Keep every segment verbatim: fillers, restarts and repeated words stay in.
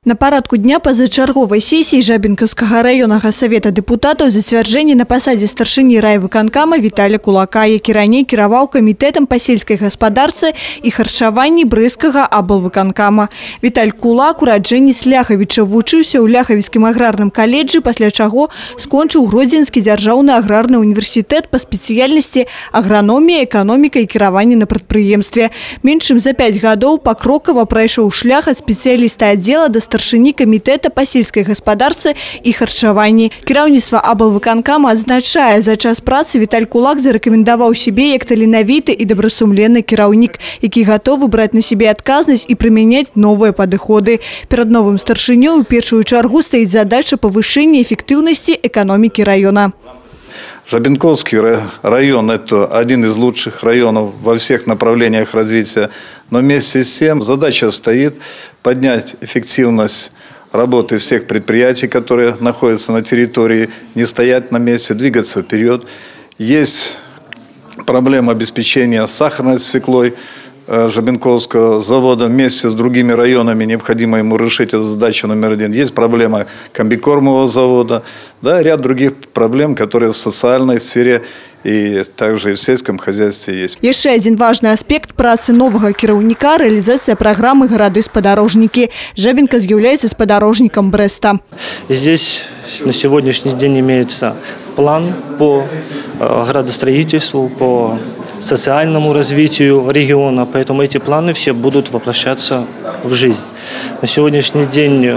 На парадку дня пазачарговай сессии Жабінкаўскага районнага совета депутатаў зацвярджэнне на пасадзе старшыні райвыканкама Віталя Кулака, які раней кіраваў камітэтам па сельскай гаспадарцы і харчаванні брэсцкага аблвыканкама. Віталь Кулак, ураджэнец Ляхавіча, вучыўся ў Ляхавіцкім аграрным каледжы, пасля чаго скончыў Гродзенскі дзяржаўны аграрны універсітэт па спецыяльнасці аграномія, эканоміка і кіраванне на прадпрыемстве. Менш чым за пяць гадоў пакрокава прайшоў шлях ад спецыяліста аддзела да старшыні камітэта па сельскай гаспадарцы і харчаванні. Кіраўніцтва аблвыканкама адзначае, за час працы Віталь Кулак зарэкамендаваў сябе як таленавіты і добрасумленны кіраўнік, які гатовы браць на сябе адказнасць і прымяняць новыя падыходы. Перад новым старшынёй у першую чаргу стаіць задача павышэння эффектыўнасці эканомікі района. Жабінкаўскі район – это один из лучших районов во всех направлениях развития. Но вместе с тем задача стоит поднять эффективность работы всех предприятий, которые находятся на территории, не стоять на месте, двигаться вперед. Есть проблема обеспечения сахарной свеклой Жабінкаўского завода вместе с другими районами, необходимо ему решить эту задачу номер один. Есть проблема комбикормового завода, да, ряд других проблем, которые в социальной сфере и также и в сельском хозяйстве есть. Еще один важный аспект працы нового кіраўніка – реализация программы «Городы-спадарожники». Жабінка является спадарожником Бреста. Здесь на сегодняшний день имеется план по градостроительству, по социальному развитию региона, поэтому эти планы все будут воплощаться в жизнь. На сегодняшний день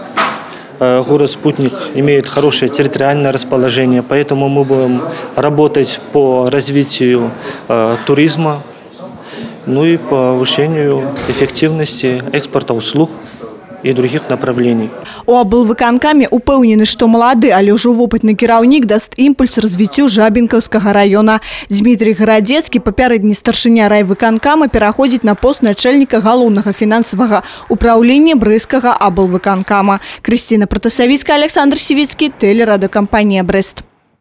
город-спутник имеет хорошее территориальное расположение, поэтому мы будем работать по развитию э, туризма, ну и повышению эффективности экспорта услуг и других направлений. У аблвыканкаме упэўнены, што малады, але ўжо вопытны кіраўнік даст імпульс развіццю Жабінкаўскага района. Дмітрий Гарадзецкі, папярэдні старшыня райвыканкама, пераходзіць на пост начальніка галоўнага фінансавага управлення брэсцкага аблвыканкама. Крысціна Протасавіцкая, Александр Сівіцкі, тэлерадыёкампанія Брэст.